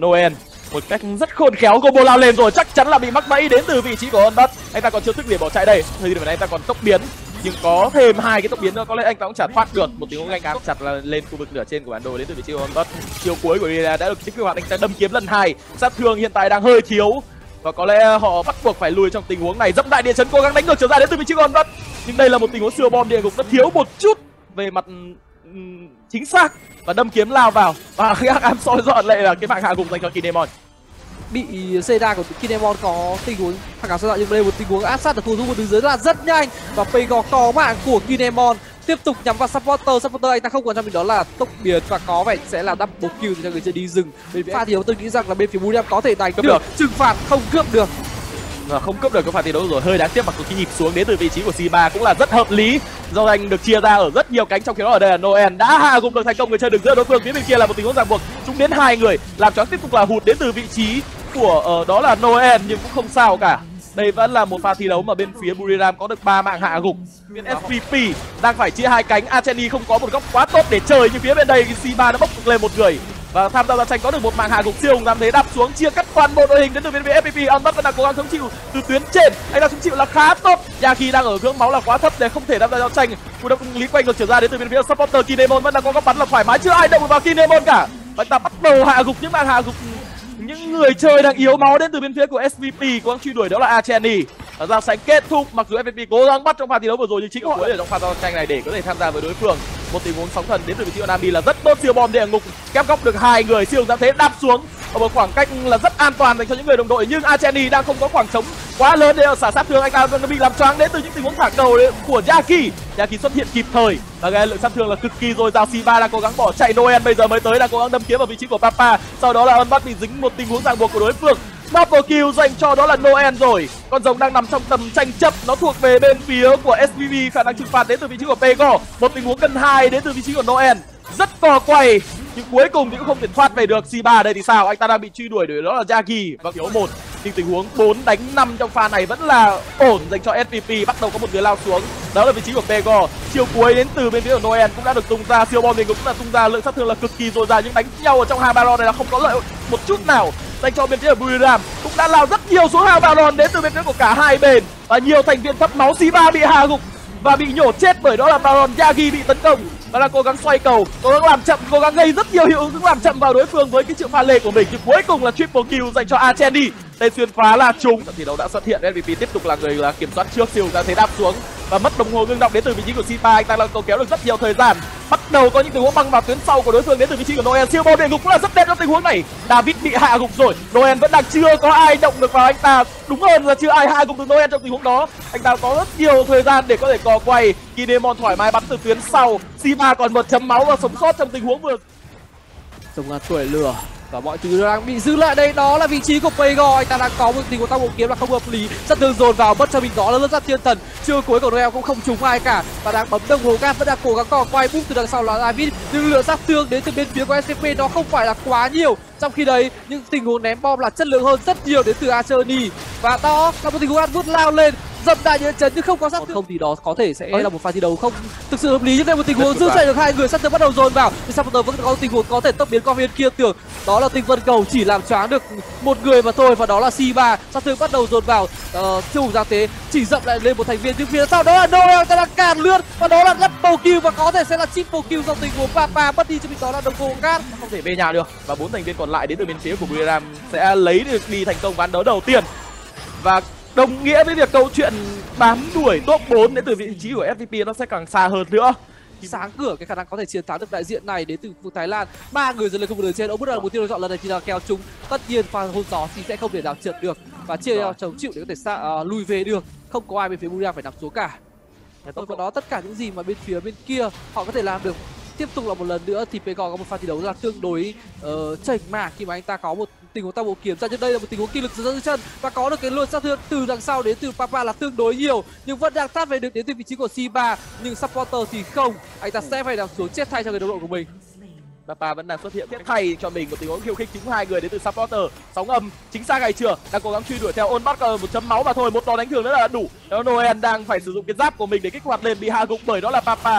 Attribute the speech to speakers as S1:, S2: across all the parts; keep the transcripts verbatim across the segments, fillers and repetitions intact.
S1: Noel. Một cách rất khôn khéo, combo lao lên rồi, chắc chắn là bị mắc bẫy đến từ vị trí của Onbat. Anh ta còn chưa thức để bỏ chạy đây. Thời điểm này anh ta còn tốc biến, nhưng có thêm hai cái tốc biến nữa có lẽ anh ta cũng chả thoát được. Một tình huống anh áp chặt là lên khu vực nửa trên của bản đồ đến từ vị trí của Onbat. Chiều cuối của Rina đã được kích hoạt, anh ta đâm kiếm lần hai. Sát thương hiện tại đang hơi thiếu và có lẽ họ bắt buộc phải lùi trong tình huống này. Dẫm đại địa chấn cố gắng đánh ngược trở ra đến từ vị trí của Onbat, nhưng đây là một tình huống siêu bom địa ngục, nó thiếu một chút về mặt um, chính xác và đâm kiếm lao vào và khi ám soi dọn lại là cái mạng hạ gục dành cho Kinemon.
S2: Bị Seda của Kinemon có tình huống phản cảm soi dọn, nhưng đây một tình huống áp sát được thủ một đường dưới là rất nhanh và Pegor có mạng của Kinemon tiếp tục nhắm vào supporter. Supporter anh ta không còn trong mình đó là tốc biến và có vẻ sẽ là double kill cho người chơi đi rừng. Bên phía pha thi đấu tôi nghĩ rằng là bên phía Buriram có thể đánh được, được trừng phạt, không cướp được.
S1: Và không cướp được cái pha thi đấu rồi, hơi đáng tiếc. Mặc dù cái nhịp xuống đến từ vị trí của xê ba cũng là rất hợp lý do anh được chia ra ở rất nhiều cánh, trong khi đó ở đây là Noel đã hạ gục được thành công người chơi đường giữa đối phương. Phía bên kia là một tình huống ràng buộc, chúng đến hai người làm cho tiếp tục là hụt đến từ vị trí của uh, đó là Noel, nhưng cũng không sao cả. Đây vẫn là một pha thi đấu mà bên phía Buriram có được ba mạng hạ gục. Bên ét vê pê đang phải chia hai cánh, Archeni không có một góc quá tốt để chơi, nhưng phía bên đây xê ba đã bốc được lên một người và tham gia giao tranh có được một mạng hạ gục siêu hùng, dám thế đạp xuống chia cắt toàn bộ đội hình đến từ bên phía ép pê pê. Onbat vẫn đang cố gắng chống chịu từ tuyến trên, anh ta chống chịu là khá tốt. Yaki đang ở ngưỡng máu là quá thấp để không thể tham gia giao tranh. Cú đâm lý quanh ngược trở ra đến từ bên phía supporter. Kinemon vẫn đang có góc bắn là thoải mái, chưa ai động vào Kinemon cả. Anh ta bắt đầu hạ gục những mạng hạ gục những người chơi đang yếu máu đến từ bên phía của ét vê pê. Cố gắng truy đuổi đó là Archeni. Giao tranh kết thúc, mặc dù ép pê pê cố gắng bắt trong pha thi đấu vừa rồi nhưng chính họ ở trong pha giao tranh này để có thể tham gia với đối phương. Một tình huống sóng thần đến từ vị trí của Nami là rất tốt, siêu bom địa ngục kép góc được hai người, siêu dám thế đạp xuống ở một khoảng cách là rất an toàn dành cho những người đồng đội, nhưng Archeni đang không có khoảng trống quá lớn để xả sát thương. Anh ta bị làm choáng đến từ những tình huống thả cầu của Yaki. Yaki xuất hiện kịp thời và cái lượng sát thương là cực kỳ dồi dào. xê ba đang cố gắng bỏ chạy, Noel bây giờ mới tới đang cố gắng đâm kiếm vào vị trí của Papa, sau đó là Onbat bị dính một tình huống ràng buộc của đối phương. Double kill dành cho đó là Noel rồi. Con rồng đang nằm trong tầm tranh chấp, nó thuộc về bên phía của ét vê pê. Khả năng trừng phạt đến từ vị trí của Pegor. Một tình huống cân hai đến từ vị trí của Noel, rất co quay nhưng cuối cùng thì cũng không thể thoát về được. xê ba đây thì sao, anh ta đang bị truy đuổi đuổi đó là Yagi và thiếu một, nhưng tình huống bốn đánh năm trong pha này vẫn là ổn dành cho ét vê pê. Bắt đầu có một người lao xuống, đó là vị trí của Pegor. Chiều cuối đến từ bên phía của Noel cũng đã được tung ra, siêu bom địa ngục cũng đã tung ra, lượng sát thương là cực kỳ dồi dào, nhưng đánh nhau ở trong hai baron này là không có lợi một chút nào dành cho bên phía của Buriram. Cũng đã lao rất nhiều xuống hai baron đến từ bên phía của cả hai bên và nhiều thành viên thấp máu. xê ba bị hạ gục và bị nhổ chết bởi đó là baron. Yagi bị tấn công và đang cố gắng xoay cầu, cố gắng làm chậm, cố gắng gây rất nhiều hiệu ứng làm chậm vào đối phương với cái triệu pha lê của mình, nhưng cuối cùng là triple kill dành cho Archeni. Tên xuyên phá là trúng. Thì đấu đã xuất hiện, ét vê pê tiếp tục là người là kiểm soát trước, siêu ra thế đạp xuống và mất đồng hồ ngưng động đến từ vị trí của xê ba. Anh ta đang cầu kéo được rất nhiều thời gian, bắt đầu có những tình huống băng vào tuyến sau của đối phương đến từ vị trí của Noel. Siêu bom địa ngục cũng là rất đẹp trong tình huống này. David bị hạ gục rồi, Noel vẫn đang chưa có ai động được vào anh ta, đúng hơn là chưa ai hạ gục được Noel trong tình huống đó. Anh ta có rất nhiều thời gian để có thể cò quay. Kinemon thoải mái bắn từ tuyến sau, xê ba còn một chấm máu và sống sót trong tình huống vừa.
S2: Sông tuổi lửa và mọi thứ đang bị giữ lại đây, đó là vị trí của Pegor. Anh ta đang có một tình huống tăng bộ kiếm là không hợp lý, rất thương dồn vào mất cho mình đó là rất rất thiên thần. Chưa cuối của Noel cũng không trúng ai cả và đang bấm đồng hồ gas, vẫn đang cố gắng cò quay búp từ đằng sau là David, nhưng lượng sát thương đến từ bên phía của ét xê pê nó không phải là quá nhiều. Trong khi đấy những tình huống ném bom là chất lượng hơn rất nhiều đến từ Archeni và đó là một tình huống ăn vút lao lên dậm đại địa chấn nhưng không có sát thương. Không thì đó có thể sẽ là một pha thi đấu không thực sự hợp lý, nhưng đây một tình huống giữ chạy được hai người, sát thương bắt đầu dồn vào nhưng Supporter vẫn có tình huống có thể tốc biến qua bên kia tường, đó là tinh vân cầu chỉ làm choáng được một người mà thôi và đó là xê ba. Sát thương bắt đầu dồn vào, uh, siêu hùng giáng thế chỉ dậm lại lên một thành viên, nhưng phía sau đó là Noel ta đang càn lướt và đó là double kill và có thể sẽ là triple kill trong tình huống Papa mất đi cho mình đó là đồng hồ gas,
S1: không thể về nhà được và bốn thành viên còn lại đến từ bên phía của Buriram sẽ lấy được đi thành công ván đấu đầu tiên và đồng nghĩa với việc câu chuyện bám đuổi top bốn đến từ vị trí của ép vê pê nó sẽ càng xa hơn nữa.
S2: Sáng cửa cái khả năng có thể chiến thắng được đại diện này đến từ vùng Thái Lan. Ba người dần lên không một đường trên, ông bước ra mục tiêu chọn lần này thì là kéo chúng. Tất nhiên pha hôn gió thì sẽ không thể nào trượt được và chia nhau chống chịu để có thể xa, uh, lùi về được. Không có ai bên phía Buriram phải nằm xuống cả. Rồi vào đó tất cả những gì mà bên phía bên kia họ có thể làm được. Tiếp tục là một lần nữa thì Pegor có một pha thi đấu là tương đối uh, chảnh mạc khi mà anh ta có một tình huống tăng bộ kiếm ra, trước đây là một tình huống kinh lực dưới chân và có được cái luân sát thương từ đằng sau đến từ Papa là tương đối nhiều, nhưng vẫn đang thoát về được đến từ vị trí của xê ba, nhưng Supporter thì không, anh ta sẽ phải nằm xuống chết thay cho người đồng đội của mình.
S1: Papa vẫn đang xuất hiện tiếp thay cho mình một tình huống khiêu khích chính hai người đến từ Supporter. Sóng âm chính xác hay chưa, đang cố gắng truy đuổi theo Onbat, một chấm máu mà thôi, một đòn đánh thường nữa là đủ. Đó Noel đang phải sử dụng cái giáp của mình để kích hoạt lên, bị hạ gục bởi đó là Papa.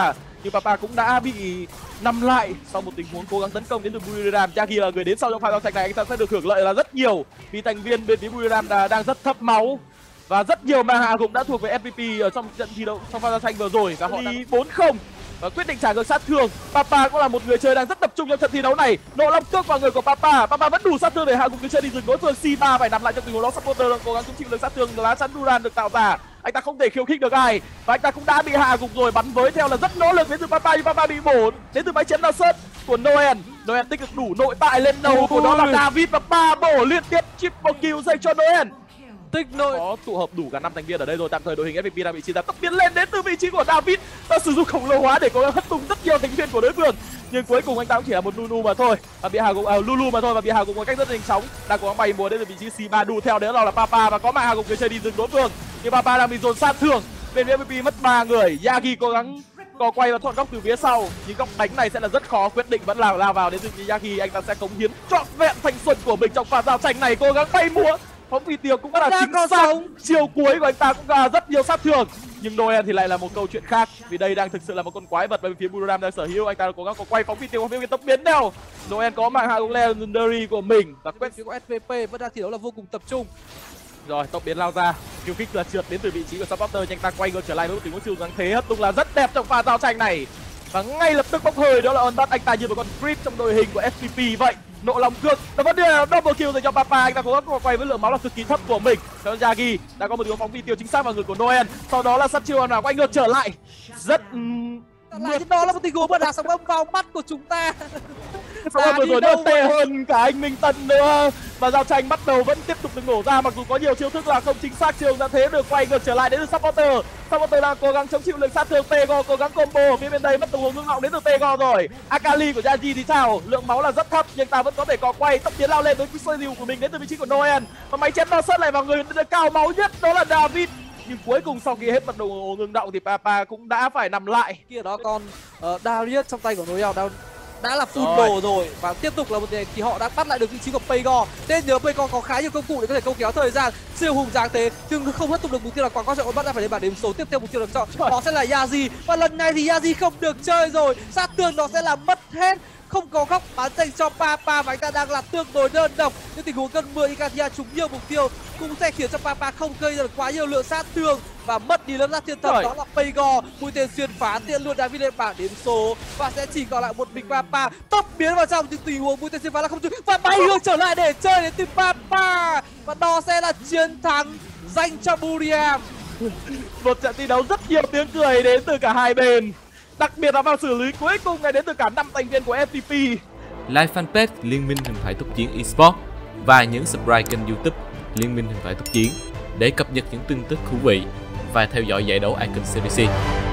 S1: nhưng Papa cũng đã bị nằm lại sau một tình huống cố gắng tấn công đến từ Buriram. Yagi là người đến sau trong pha giao tranh này, anh ta sẽ được hưởng lợi là rất nhiều vì thành viên bên phía Buriram đang rất thấp máu và rất nhiều mana cũng đã thuộc về ép pê pê ở trong trận thi đấu trong pha giao tranh vừa rồi và họ đi bốn không và quyết định trả ngược sát thương. Papa cũng là một người chơi đang rất tập trung trong trận thi đấu này. Nộ long cước vào người của Papa. Papa vẫn đủ sát thương để hạ gục người chơi đi rừng đối phương. xê ba phải nằm lại trong tình huống đó. Supporter đang cố gắng chống chịu được sát thương lá chắn Duran được tạo ra. Anh ta không thể khiêu khích được ai và anh ta cũng đã bị hạ gục rồi. Bắn với theo là rất nỗ lực đến từ Papa nhưng Papa bị bổ đến từ máy chém Larson của Noel. Noel tích được đủ nội tại lên đầu của đó là David và ba bổ liên tiếp triple kill dành cho Noel.
S2: Tích nội
S1: Có tụ hợp đủ cả năm thành viên ở đây rồi. Tạm thời đội hình ép pê pê đang bị chia ra. Tốc biến lên đến từ vị trí của David và sử dụng khổng lồ hóa để cố gắng hất tung rất nhiều thành viên của đối phương, nhưng cuối cùng anh ta cũng chỉ là một Nunu mà thôi và bị hạ gục à, Lulu mà thôi và bị hạ gục một cách rất nhanh chóng. Đang cố gắng bay múa đến từ vị trí xê ba. Đu theo đấy là Papa và có mạng hạ gục người chơi đi rừng đối phương, nhưng Papa đang bị dồn sát thương. Bên ép pê pê mất ba người. Yagi cố gắng co quay và thuận góc từ phía sau, nhưng góc đánh này sẽ là rất khó. Quyết định vẫn là lao vào đến từ Yagi. Anh ta sẽ cống hiến trọn vẹn thanh xuân của mình trong pha giao tranh này, cố gắng bay múa. Phóng phi tiêu cũng là chính xác. Chiều cuối của anh ta cũng là rất nhiều sát thương, nhưng Noel thì lại là một câu chuyện khác vì đây đang thực sự là một con quái vật bên phía Buriram đang sở hữu. Anh ta cố gắng có quay phóng phi tiêu qua phía tốc biến đeo. Noel có mạng hạ gục legendary của mình và
S2: quét phía của ét vê pê vẫn đang thi đấu là vô cùng tập trung.
S1: Rồi tốc biến lao ra, khiêu khích là trượt đến từ vị trí của supporter, nhưng anh ta quay ngược trở lại với một tình huống siêu dáng thế hất tung là rất đẹp trong pha giao tranh này và ngay lập tức bốc hơi. Đó là on bắt anh ta như một con creep trong đội hình của ép pê pê vậy. Nộ lòng cước nó vẫn là double kill dành cho Papa. Anh ta cố gắng quay với lượng máu là cực kỳ thấp của mình. Cho Yagi đã có một tiếng phóng phi tiêu chính xác vào người của Noel, sau đó là sát chiêu nào quay ngược trở lại rất
S2: lại đó là một tình huống mà đã sóng âm vào mắt của chúng ta.
S1: Sóng âm vừa rồi nó tệ hơn cả anh Minh Tân nữa và giao tranh bắt đầu vẫn tiếp tục được nổ ra, mặc dù có nhiều chiêu thức là không chính xác. Chiêu ra thế được quay ngược trở lại đến từ supporter. Supporter đang cố gắng chống chịu lực sát thương. Tego cố gắng combo phía bên đây, mất tình huống ngưng họng đến từ Tego rồi. Akali của Yagi thì sao? Lượng máu là rất thấp nhưng ta vẫn có thể có quay tốc tiến lao lên với soi dìu của mình đến từ vị trí của Noel và máy chém Larson lại vào người cao máu nhất đó là David. Nhưng cuối cùng sau khi hết mật độ ngừng động thì Papa cũng đã phải nằm lại.
S2: Kia đó còn uh, Darius trong tay của Noel đã, đã là full đồ rồi và tiếp tục là một đề thì họ đã bắt lại được vị trí của Pegor. Nên nhớ Pegor có khá nhiều công cụ để có thể câu kéo thời gian, siêu hùng dáng thế nhưng không hất tung được mục tiêu là quá quan trọng. Bắt ra phải lên bảng điểm số tiếp theo, mục tiêu được chọn đó sẽ là Yagi và lần này thì Yagi không được chơi rồi. Sát thương đó sẽ là mất hết, không có góc bán dành cho Papa và anh ta đang là tương đối đơn độc. Những tình huống cơn mưa Ikaria trúng nhiều mục tiêu cũng sẽ khiến cho Papa không gây ra được quá nhiều lượng sát thương và mất đi lớp giáp thiên thần. Đó là Pegor, mũi tên xuyên phá tiện luôn David lên bảng điểm số và sẽ chỉ còn lại một mình Papa. Tốc biến vào trong những tình huống mũi tên xuyên phá là không trúng và bay ngược trở lại để chơi đến từ Papa và đó sẽ là chiến thắng dành cho Buriram.
S1: Một trận thi đấu rất nhiều tiếng cười đến từ cả hai bên, đặc biệt là vào xử lý cuối cùng này đến từ cả năm thành viên của ép pê pê.
S3: Like fanpage Liên minh huyền thoại tốc chiến eSports và nhấn subscribe kênh YouTube Liên minh huyền thoại tốc chiến để cập nhật những tin tức thú vị và theo dõi giải đấu Icon xê đê xê.